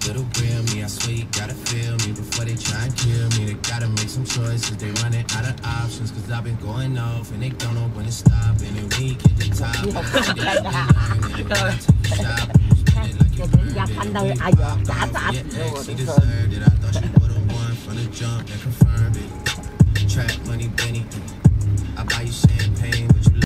little real me. I swear you gotta feel me before they try and kill me. They gotta make some choices. They running out of options. Cause I've been going off and they don't know when to stop. And then we get the top. She deserved it. I thought she would've won from the jump and confirmed it. Trap money, Benny. I buy you champagne, but you